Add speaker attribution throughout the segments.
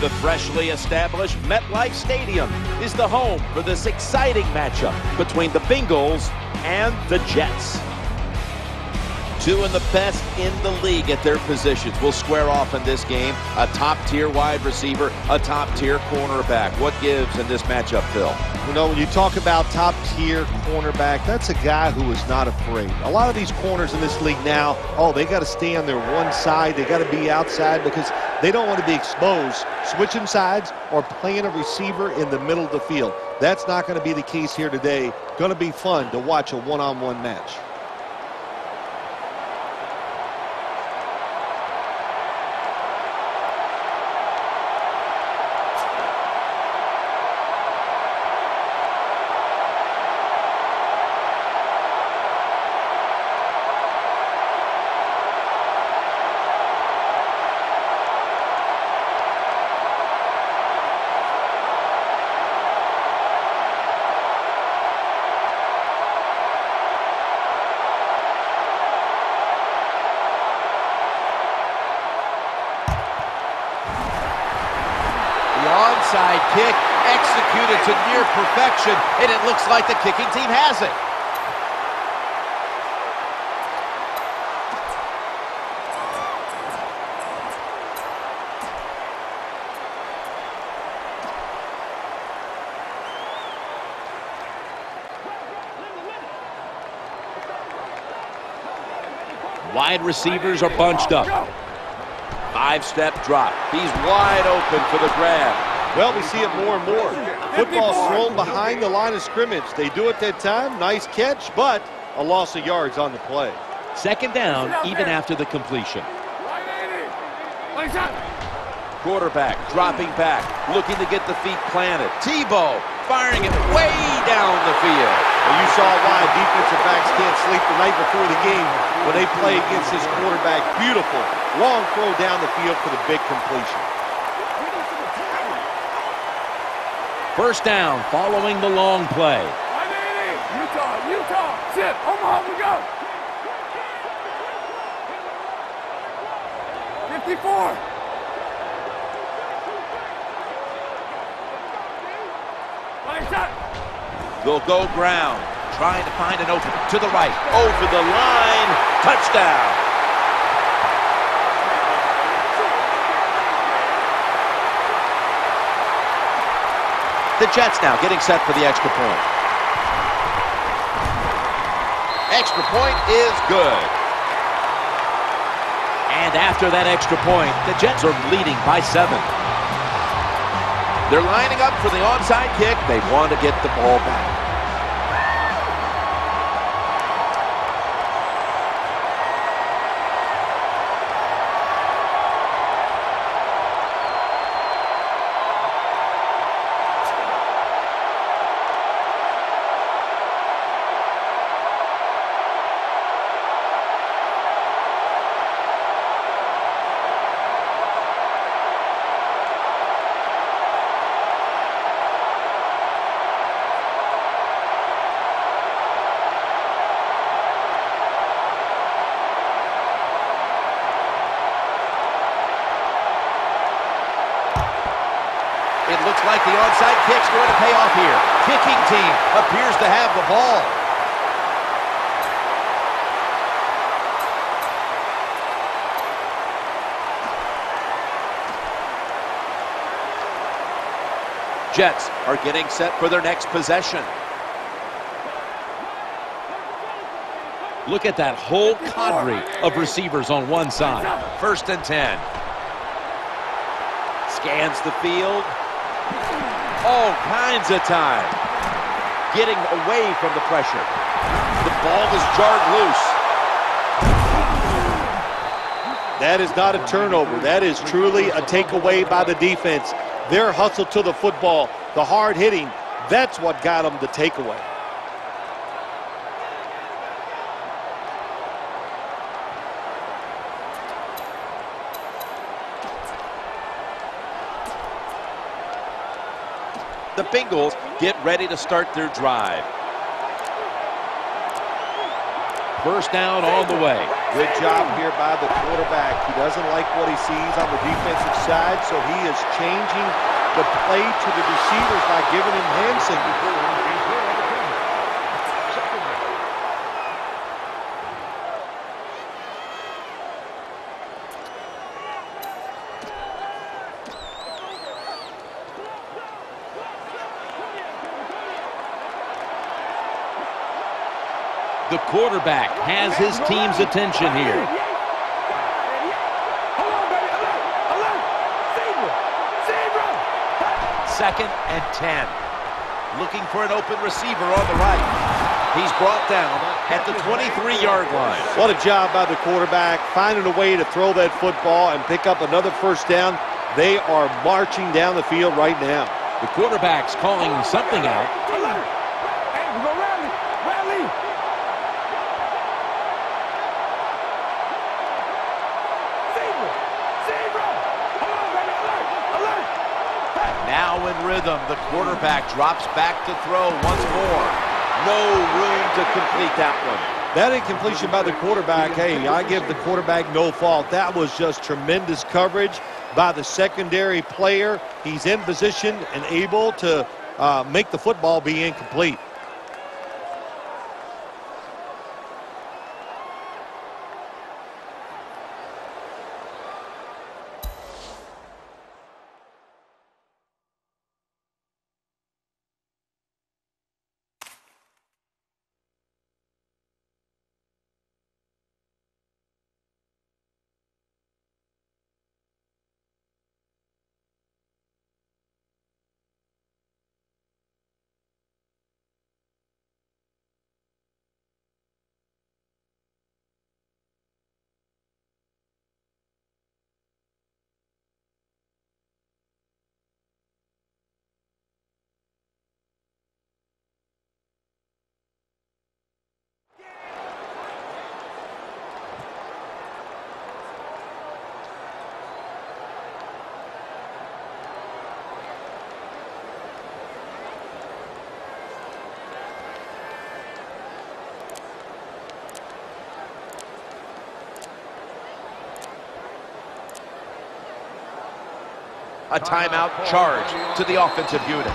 Speaker 1: The freshly established MetLife Stadium is the home for this exciting matchup between the Bengals and the Jets. Two of the best in the league at their positions will square off in this game. A top-tier wide receiver, a top-tier cornerback. What gives in this matchup, Phil?
Speaker 2: You know, when you talk about top-tier cornerback, that's a guy who is not afraid. A lot of these corners in this league now, they got to stay on their one side. They got to be outside because they don't want to be exposed, switching sides or playing a receiver in the middle of the field. That's not going to be the case here today. Going to be fun to watch a one-on-one match.
Speaker 1: Onside kick executed to near perfection, and it looks like the kicking team has it. Wide receivers are bunched up. Five-step drop. He's wide open for the grab.
Speaker 2: Well, we see it more and more. Football's thrown behind the line of scrimmage. They do it that time. Nice catch, but a loss of yards on the play.
Speaker 1: Second down, even after the completion. Quarterback dropping back, looking to get the feet planted. Tebow firing it way down the field.
Speaker 2: Well, you saw why defensive backs can't sleep the night before the game when they play against this quarterback. Beautiful long throw down the field for the big completion.
Speaker 1: First down following the long play.
Speaker 3: Utah, zip, Omaha, we go. 54.
Speaker 1: They'll go ground, trying to find an open to the right, over the line, touchdown. The Jets now getting set for the extra point. Extra point is good. And after that extra point, the Jets are leading by 7. They're lining up for the onside kick. They want to get the ball back. It looks like the onside kick's going to pay off here. Kicking team appears to have the ball. Jets are getting set for their next possession. Look at that whole cadre of receivers on one side. First and 10. Scans the field. All kinds of time. Getting away from the pressure. The ball is jarred loose.
Speaker 2: That is not a turnover. That is truly a takeaway by the defense. Their hustle to the football, the hard hitting, that's what got them the takeaway.
Speaker 1: The Bengals get ready to start their drive. First down on the way.
Speaker 2: Good job here by the quarterback. He doesn't like what he sees on the defensive side, so he is changing the play to the receivers by giving him hand signals.
Speaker 1: The quarterback has his team's attention here. Second and 10. Looking for an open receiver on the right. He's brought down at the 23-yard line.
Speaker 2: What a job by the quarterback, finding a way to throw that football and pick up another first down. They are marching down the field right now.
Speaker 1: The quarterback's calling something out. Now in rhythm, the quarterback drops back to throw once more. No room to complete that one.
Speaker 2: That incompletion by the quarterback, hey, I give the quarterback no fault. That was just tremendous coverage by the secondary player. He's in position and able to make the football be incomplete.
Speaker 1: A timeout charge to the offensive unit.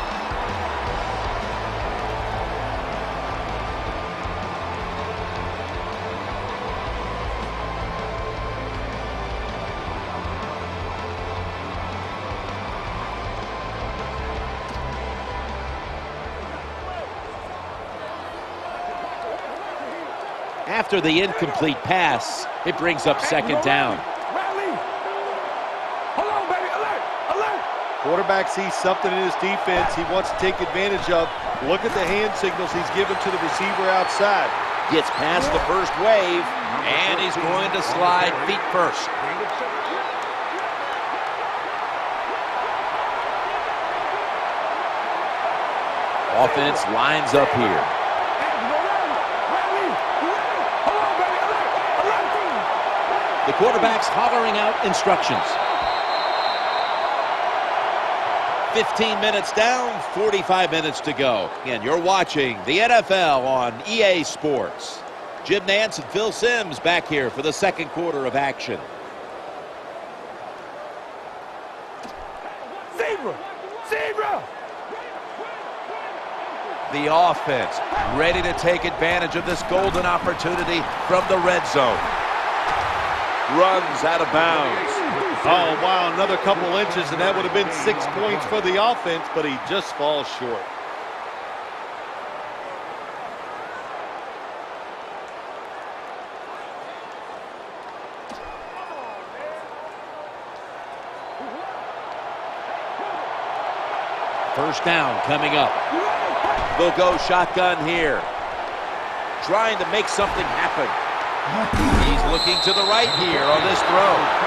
Speaker 1: After the incomplete pass, it brings up second down.
Speaker 2: Quarterback sees something in his defense he wants to take advantage of. Look at the hand signals he's given to the receiver outside.
Speaker 1: Gets past the first wave, and he's going to slide feet first. Offense lines up here. The quarterback's hollering out instructions. 15 minutes down, 45 minutes to go. And you're watching the NFL on EA Sports. Jim Nantz and Phil Simms back here for the second quarter of action.
Speaker 3: Zebra!
Speaker 1: The offense ready to take advantage of this golden opportunity from the red zone. Runs out of bounds.
Speaker 2: Oh, wow, another couple inches, and that would have been 6 points for the offense, but he just falls short.
Speaker 1: First down coming up. They'll go shotgun here. Trying to make something happen. He's looking to the right here on this throw.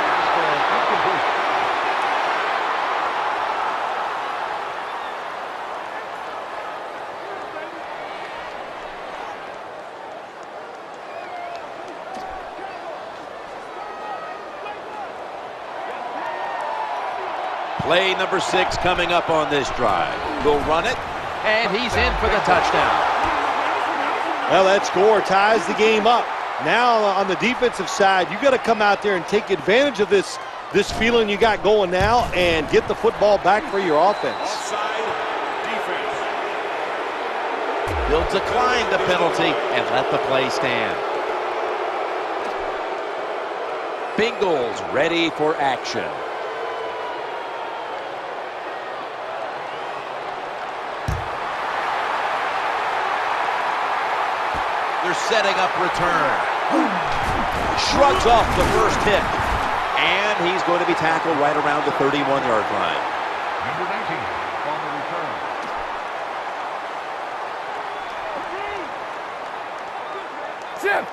Speaker 1: Play number 6 coming up on this drive. We'll run it, and he's in for the touchdown.
Speaker 2: Well, that score ties the game up. Now on the defensive side, you got to come out there and take advantage of this feeling you got going now and get the football back for your offense.
Speaker 3: Offside defense.
Speaker 1: He'll decline the penalty and let the play stand. Bengals ready for action. They're setting up return. Shrugs off the first hit. And he's going to be tackled right around the 31-yard line.
Speaker 3: Number 19 on the return. Chip.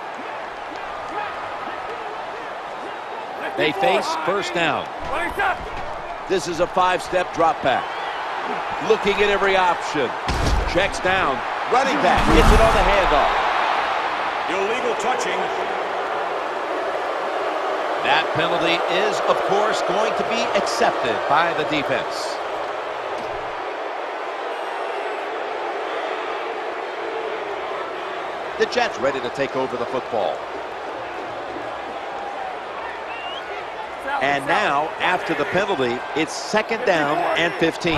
Speaker 1: They face first down. This is a 5-step drop back. Looking at every option. Checks down. Running back gets it on the handoff.
Speaker 3: Illegal touching.
Speaker 1: That penalty is, of course, going to be accepted by the defense. The Jets ready to take over the football. And now, after the penalty, it's second down and 15.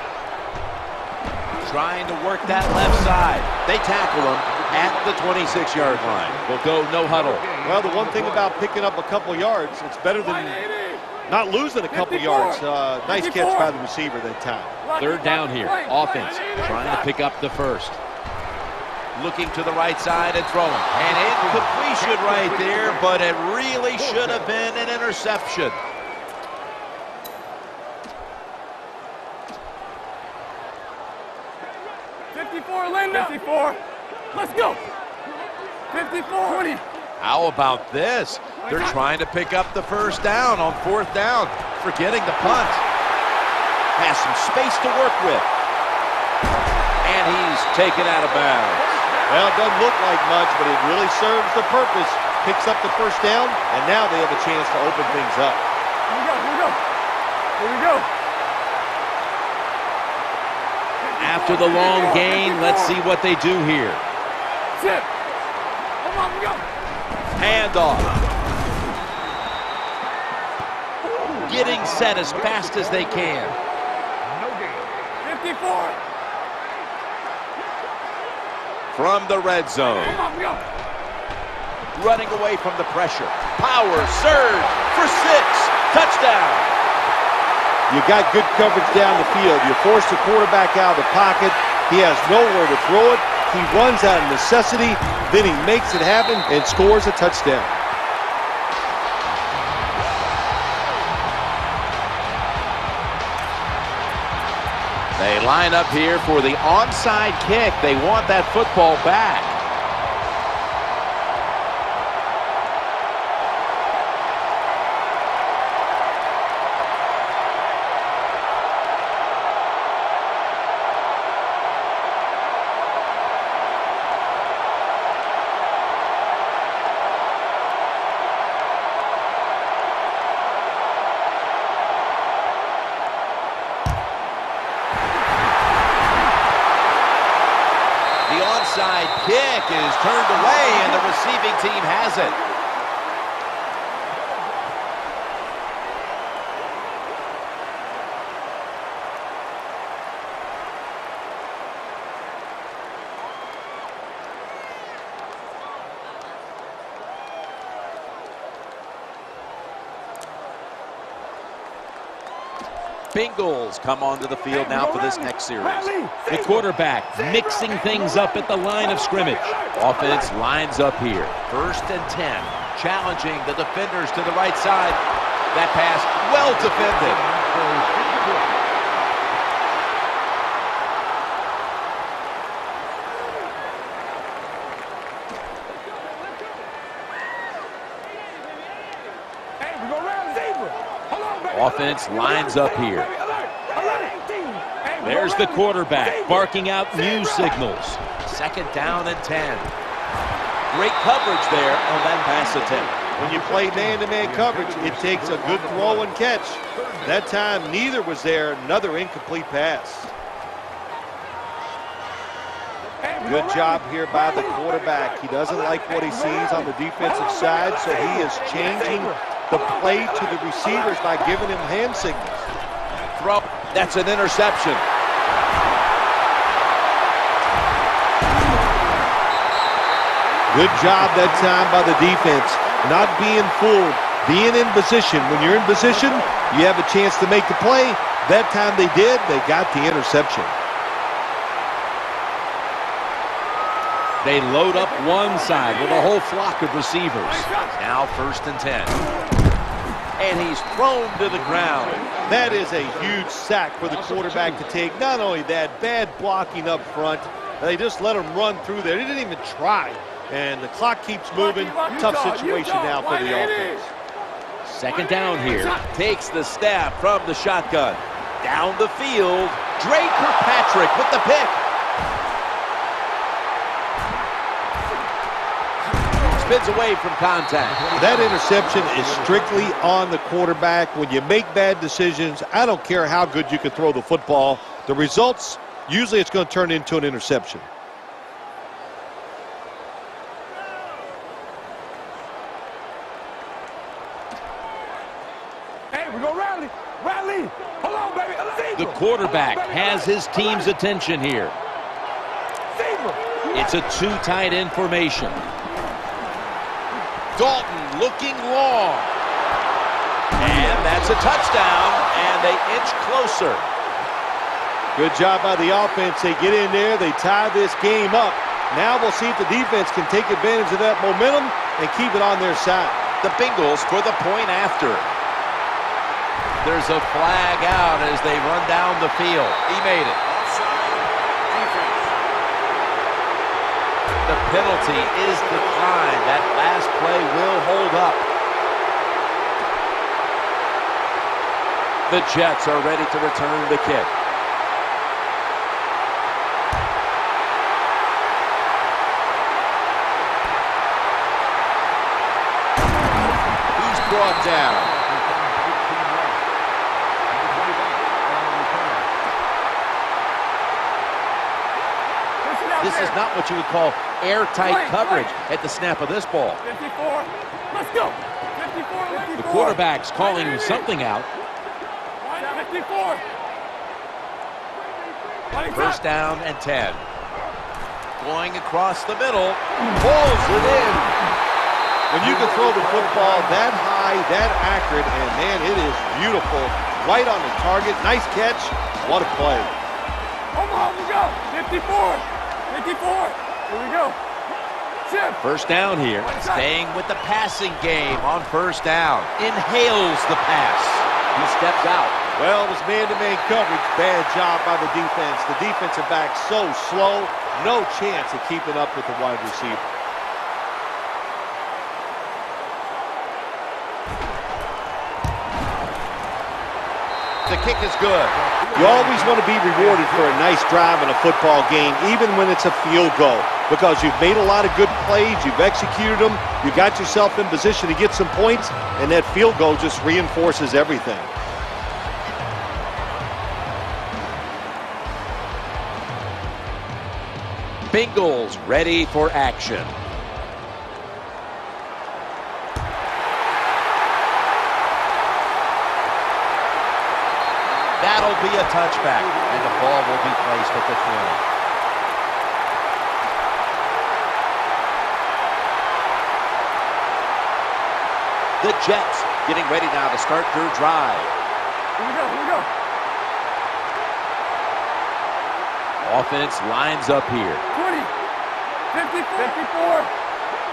Speaker 1: Trying to work that left side. They tackle him at the 26-yard line. We'll go no huddle.
Speaker 2: Well, the one thing about picking up a couple yards, it's better than not losing a couple yards. Nice catch by the receiver that time.
Speaker 1: Third down here. Offense trying to pick up the first. Looking to the right side and throwing. And incompletion right there, but it really should have been an interception.
Speaker 3: Linda. 54. Let's go. 54. 20.
Speaker 1: How about this? They're trying to pick up the first down on fourth down. Forgetting the punt. Has some space to work with. And he's taken out of bounds.
Speaker 2: Well, it doesn't look like much, but it really serves the purpose. Picks up the first down, and now they have a chance to open things up.
Speaker 3: Here we go. Here we go. Here we go.
Speaker 1: After the long gain, let's see what they do here.
Speaker 3: Chip. Come on, we go.
Speaker 1: Handoff. Getting set as fast as they can.
Speaker 3: No gain. 54.
Speaker 1: From the red zone.
Speaker 3: Come on, we go.
Speaker 1: Running away from the pressure. Power surge for 6. Touchdown.
Speaker 2: You got good coverage down the field. You force the quarterback out of the pocket. He has nowhere to throw it. He runs out of necessity. Then he makes it happen and scores a touchdown.
Speaker 1: They line up here for the onside kick. They want that football back. Onside kick is turned away, and the receiving team has it. Bengals come onto the field now for this next series. The quarterback mixing things up at the line of scrimmage. Offense lines up here. 1st and 10. Challenging the defenders to the right side. That pass well defended. Offense lines up here. There's the quarterback barking out new signals. 2nd down and 10. Great coverage there on that pass attempt.
Speaker 2: When you play man-to-man coverage, it takes a good throw and catch. That time, neither was there. Another incomplete pass. Good job here by the quarterback. He doesn't like what he sees on the defensive side, so he is changing the play to the receivers by giving him hand signals.
Speaker 1: Throw. That's an interception.
Speaker 2: Good job that time by the defense. Not being fooled, being in position. When you're in position, you have a chance to make the play. That time they did. They got the interception.
Speaker 1: They load up one side with a whole flock of receivers. Now 1st and 10. And he's thrown to the ground.
Speaker 2: That is a huge sack for the quarterback to take. Not only that, bad blocking up front. They just let him run through there. He didn't even try. And the clock keeps moving. Tough situation now for the offense.
Speaker 1: 2nd down here. Takes the snap from the shotgun. Down the field. Dre Kirkpatrick with the pick. Spins away from contact.
Speaker 2: That interception is strictly on the quarterback. When you make bad decisions, I don't care how good you can throw the football. The results, usually it's going to turn into an interception.
Speaker 3: Hey, we're going to rally. Rally. Hold on, baby.
Speaker 1: The quarterback has his team's attention here. It's a 2 tight end formation. Dalton looking long. And that's a touchdown, and they inch closer.
Speaker 2: Good job by the offense. They get in there. They tie this game up. Now we'll see if the defense can take advantage of that momentum and keep it on their side.
Speaker 1: The Bengals for the point after. There's a flag out as they run down the field. He made it. The penalty is declined. That last play will hold up. The Jets are ready to return the kick. He's brought down. This is not what you would call airtight coverage at the snap of this ball.
Speaker 3: 54. Let's go. 54.
Speaker 1: The quarterback's calling something out.
Speaker 3: 54.
Speaker 1: 1st down and 10. Going across the middle. Pulls it in.
Speaker 2: When you can throw the football that high, that accurate, and man, it is beautiful. Right on the target. Nice catch. What a play.
Speaker 3: Come on, we go. 54. 54. Here we go. Chip.
Speaker 1: 1st down here. Staying with the passing game on 1st down. Inhales the pass. He steps out.
Speaker 2: Well, it was man-to-man coverage. Bad job by the defense. The defensive back so slow. No chance of keeping up with the wide receiver.
Speaker 1: The kick is good.
Speaker 2: You always want to be rewarded for a nice drive in a football game, even when it's a field goal, because you've made a lot of good plays, you've executed them, you got yourself in position to get some points, and that field goal just reinforces everything.
Speaker 1: Bengals ready for action. That'll be a touchback, and the ball will be placed at the 20. The Jets getting ready now to start their drive.
Speaker 3: Here we go, here we go.
Speaker 1: Offense lines up here.
Speaker 3: 20, 54. 54.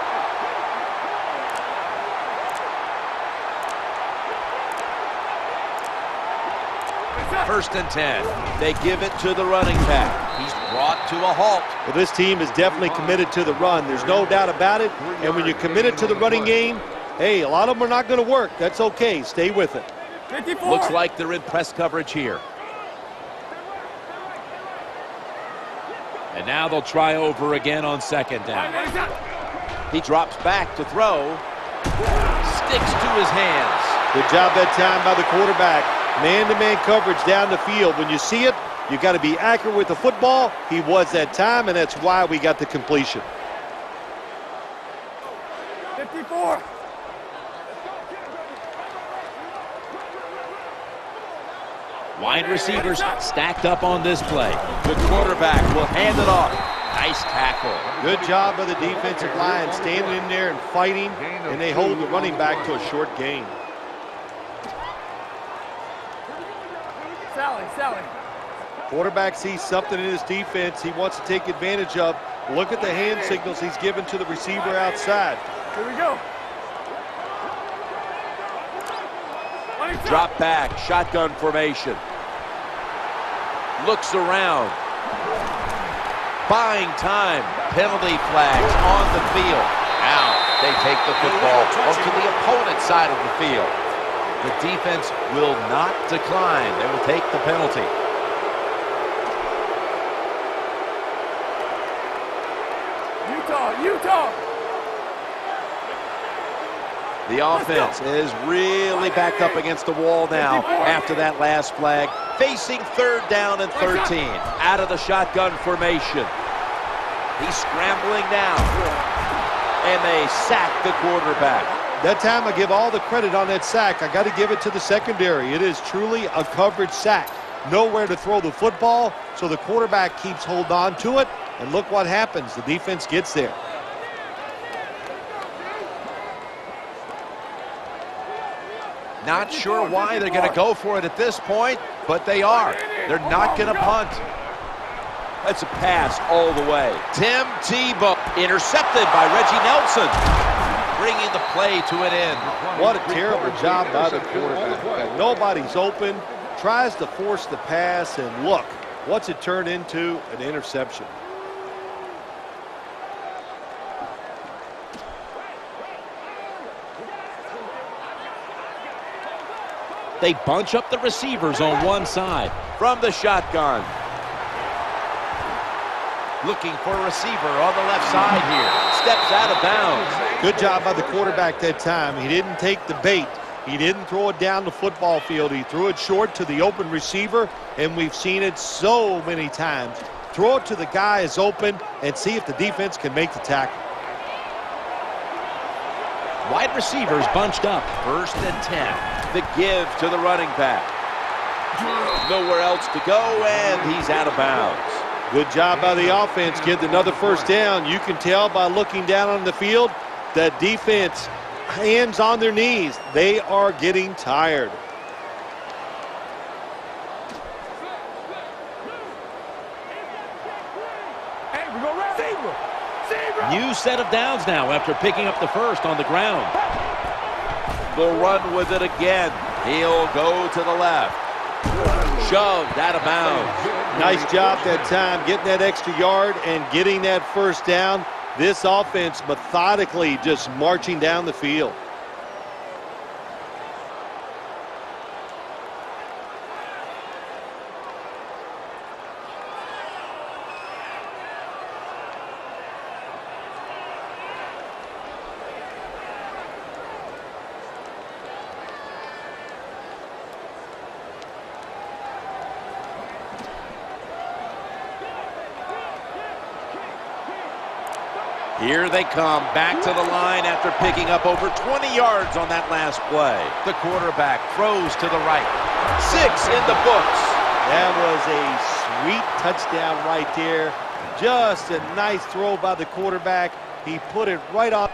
Speaker 1: 1st and 10. They give it to the running back. He's brought to a halt.
Speaker 2: Well, this team is definitely committed to the run. There's no doubt about it. And when you're committed to the running game, hey, a lot of them are not going to work. That's okay. Stay with it.
Speaker 3: 54.
Speaker 1: Looks like they're in press coverage here. And now they'll try over again on 2nd down. He drops back to throw. Sticks to his hands.
Speaker 2: Good job that time by the quarterback. Man-to-man coverage down the field. When you see it, You got to be accurate with the football. He was that time, and that's why we got the completion.
Speaker 3: 54.
Speaker 1: Wide receivers stacked up on this play. The quarterback will hand it off. Nice tackle.
Speaker 2: Good job by the defensive line standing in there and fighting, and they hold the running back to a short gain.
Speaker 3: Sally.
Speaker 2: Quarterback sees something in his defense he wants to take advantage of. Look at the hand signals he's given to the receiver outside.
Speaker 3: Here we go.
Speaker 1: Drop back, shotgun formation. Looks around. Buying time. Penalty flags on the field. Now they take the football onto the opponent's side of the field. The defense will not decline. They will take the penalty.
Speaker 3: Utah.
Speaker 1: The offense is really backed up against the wall now after that last flag. Facing 3rd down and 13. Out of the shotgun formation. He's scrambling now. And they sack the quarterback.
Speaker 2: That time I give all the credit on that sack. I got to give it to the secondary. It is truly a coverage sack. Nowhere to throw the football, so the quarterback keeps hold on to it. And look what happens. The defense gets there.
Speaker 1: Not sure why they're going to go for it at this point, but they are. They're not going to punt. That's a pass all the way. Tim Tebow intercepted by Reggie Nelson, bringing the play to an end.
Speaker 2: What a terrible job by the quarterback. Nobody's open, tries to force the pass, and look, what's it turned into? An interception.
Speaker 1: They bunch up the receivers on one side. From the shotgun. Looking for a receiver on the left side here. Steps out of bounds.
Speaker 2: Good job by the quarterback that time. He didn't take the bait. He didn't throw it down the football field. He threw it short to the open receiver, and we've seen it so many times. Throw it to the guy is open and see if the defense can make the tackle.
Speaker 1: Wide receivers bunched up. 1st and 10. The give to the running back. Nowhere else to go, and he's out of bounds.
Speaker 2: Good job by the offense getting another 1st down. You can tell by looking down on the field that defense, hands on their knees. They are getting tired.
Speaker 3: Hey, we go right.
Speaker 1: New set of downs now after picking up the 1st on the ground. They'll run with it again. He'll go to the left. Shoved out of bounds.
Speaker 2: Nice job that time getting that extra yard and getting that 1st down. This offense methodically just marching down the field.
Speaker 1: Here they come back to the line after picking up over 20 yards on that last play. The quarterback throws to the right. 6 in the books.
Speaker 2: That was a sweet touchdown right there. Just a nice throw by the quarterback. He put it right on.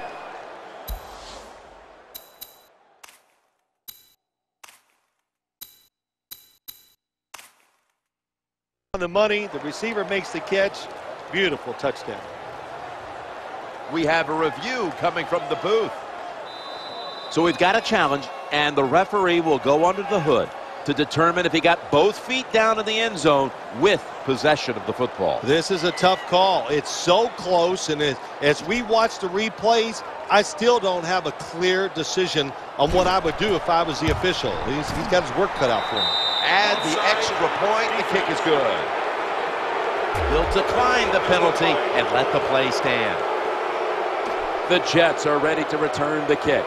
Speaker 2: On the money, the receiver makes the catch. Beautiful touchdown.
Speaker 1: We have a review coming from the booth. So we've got a challenge, and the referee will go under the hood to determine if he got both feet down in the end zone with possession of the football.
Speaker 2: This is a tough call. It's so close, and as we watch the replays, I still don't have a clear decision on what I would do if I was the official. He's got his work cut out for him.
Speaker 1: Add the extra point, the kick is good. He'll decline the penalty and let the play stand. The Jets are ready to return the kick.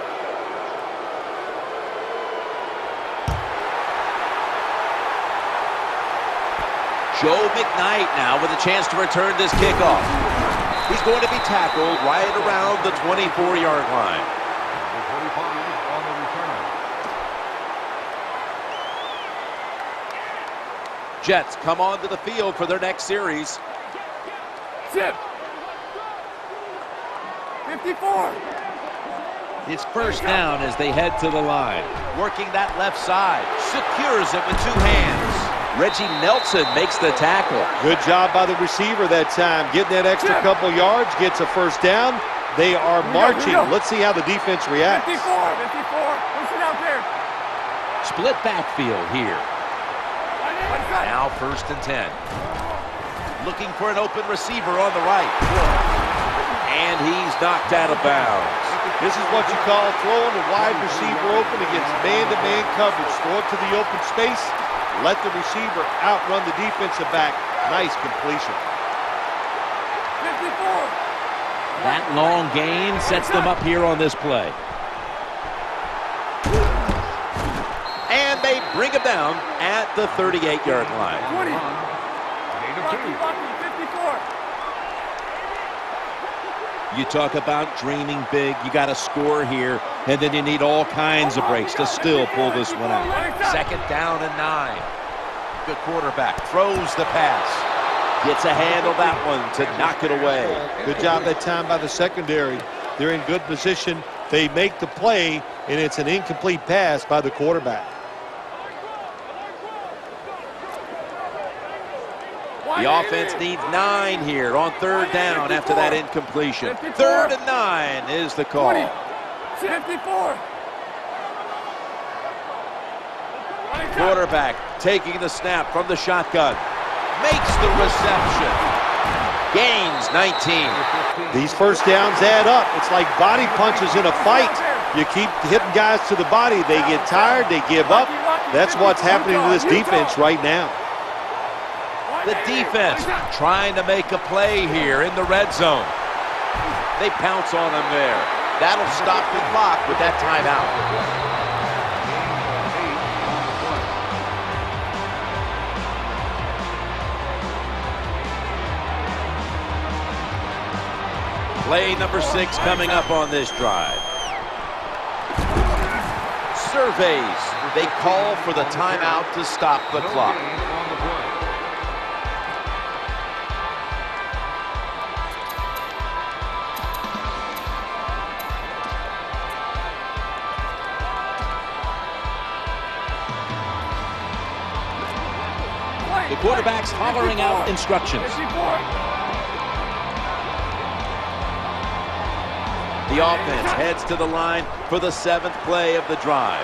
Speaker 1: Joe McKnight now with a chance to return this kickoff. He's going to be tackled right around the 24-yard line. Jets come onto the field for their next series.
Speaker 3: Chip. 54.
Speaker 1: It's first down as they head to the line. Working that left side. Secures it with two hands. Reggie Nelson makes the tackle.
Speaker 2: Good job by the receiver that time. Getting that extra couple yards, gets a first down. They are marching. Let's see how the defense reacts.
Speaker 3: 54. Push it out there.
Speaker 1: Split backfield here. Now first and 10. Looking for an open receiver on the right. And he's knocked out of bounds.
Speaker 2: This is what you call throwing a wide receiver open against man-to-man coverage. Throw it to the open space. Let the receiver outrun the defensive back. Nice completion.
Speaker 3: 54.
Speaker 1: That long gain sets them up here on this play. And they bring him down at the 38-yard line.
Speaker 3: 20. 54.
Speaker 1: You talk about dreaming big. You got to score here, and then you need all kinds of breaks to still pull this one out. Second down and 9. Good quarterback throws the pass. Gets a hand on that one to knock it away.
Speaker 2: Good job that time by the secondary. They're in good position. They make the play, and it's an incomplete pass by the quarterback.
Speaker 1: The offense needs 9 here on third down after that incompletion. 3rd and 9 is the call.
Speaker 3: 54.
Speaker 1: Quarterback taking the snap from the shotgun. Makes the reception. Gains 19.
Speaker 2: These first downs add up. It's like body punches in a fight. You keep hitting guys to the body. They get tired. They give up. That's what's happening to this defense right now.
Speaker 1: The defense trying to make a play here in the red zone. They pounce on him there. That'll stop the clock with that timeout. Play number 6 coming up on this drive. Surveys. They call for the timeout to stop the clock. The quarterback's hollering out instructions. The offense heads to the line for the 7th play of the drive.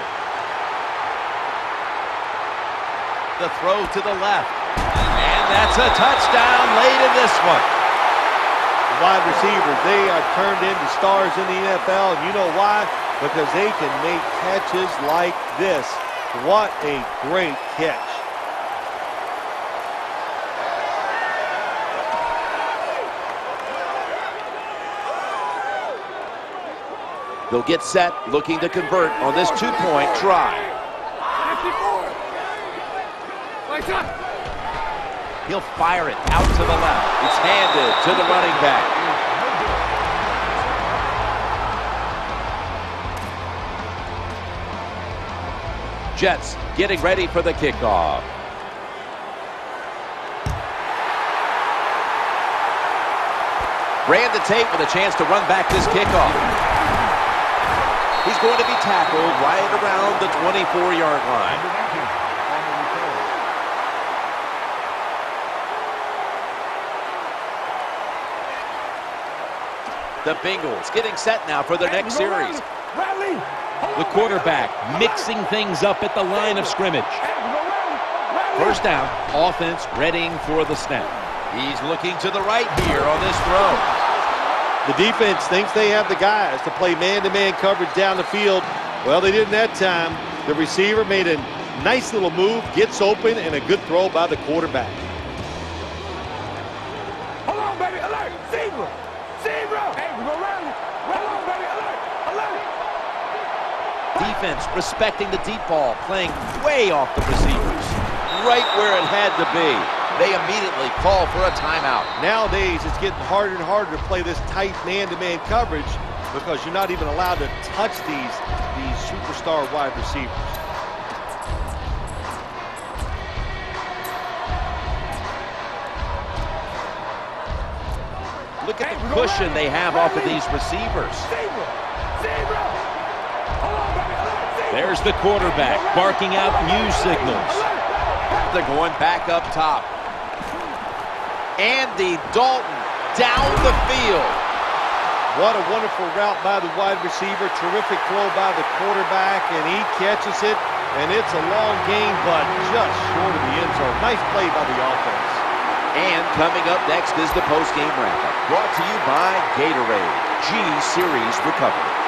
Speaker 1: The throw to the left. And that's a touchdown late in this one.
Speaker 2: The wide receivers, they are turned into stars in the NFL. And you know why? Because they can make catches like this. What a great catch.
Speaker 1: They'll get set, looking to convert on this 2-point try.
Speaker 3: 54.
Speaker 1: He'll fire it out to the left. It's handed to the running back. Jets getting ready for the kickoff. Ran the tape with a chance to run back this kickoff. He's going to be tackled right around the 24-yard line. The Bengals getting set now for their next series. The quarterback mixing things up at the line of scrimmage. First down, offense readying for the snap. He's looking to the right here on this throw.
Speaker 2: The defense thinks they have the guys to play man-to-man coverage down the field. Well, they didn't that time. The receiver made a nice little move, gets open, and a good throw by the quarterback.
Speaker 3: Hold on, baby. Alert. Zebra. Hey, we're going to run. Hold on, baby. Alert.
Speaker 1: Defense respecting the deep ball, playing way off the receivers. Right where it had to be. they immediately call for a timeout.
Speaker 2: Nowadays, it's getting harder and harder to play this tight man-to-man coverage because you're not even allowed to touch these superstar wide receivers.
Speaker 1: Look at the cushion they have off of these receivers. There's the quarterback barking out new signals. They're going back up top. Andy Dalton down the field.
Speaker 2: What a wonderful route by the wide receiver. Terrific throw by the quarterback, and he catches it. And it's a long gain, but just short of the end zone. Nice play by the offense.
Speaker 1: And coming up next is the post-game wrap-up. Brought to you by Gatorade G-Series Recovery.